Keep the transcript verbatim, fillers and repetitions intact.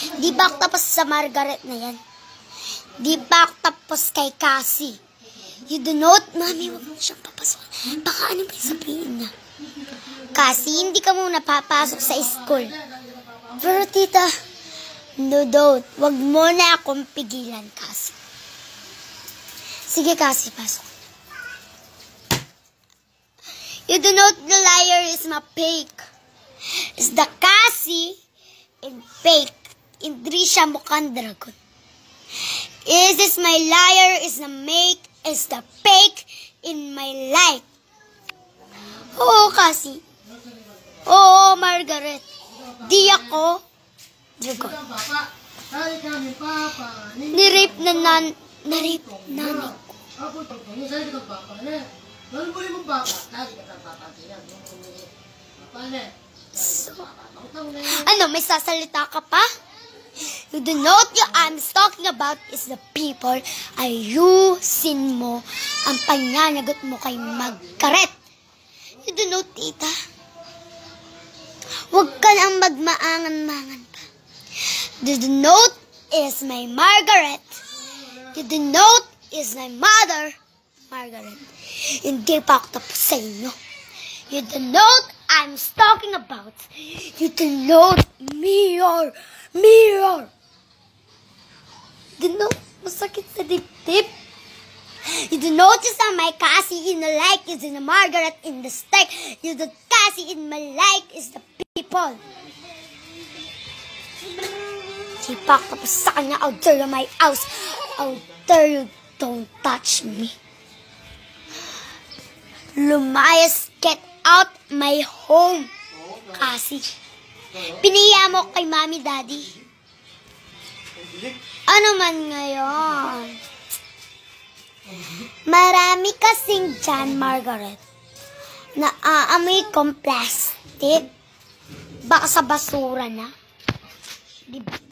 Di ba ako tapos sa Margaret na yan? Di ba ako tapos kay Cassie? You do not, mami, wag mo siyang papasok. Baka ano ba yung sabihin niya? Cassie, hindi ka muna papasok sa school. Pero tita, no doubt, wag mo na akong pigilan, Cassie. Sige, Cassie, pasok. You do not, the liar is my fake. Is the Cassie in fake. Hindi siya mukhang dragon. Is this my liar, is the make, is the fake in my life. Oo, Cassie. Oo, Margaret. Di ako dragon. Nirape na nan... Nirape nanay ko. So, ano, may sasalita ka pa? You do not you I'm talking about is the people. Ayusin mo ang pananagot mo kay Margaret. You do not, tita. Huwag ka nang magmaangan-mangan pa. You do not is my Margaret. You do not is my mother, Margaret. Hindi pa ako tapos sa inyo. You do not I'm talking about. You do not mirror. Mirror! You know, masakit sa dibdib. You do notice that my Cassie in the like is in the Margaret in the stick. You do Cassie in my like is the people. Sipak tapos sa kanya, out there my house. Out there you don't touch me. Lumayas, get out my home, Cassie. Piniya mo kay Mami, Daddy. Ano man ngayon? Marami kasing dyan, Margaret, na aamoy kong plastic. Baka sa basura na. Diba?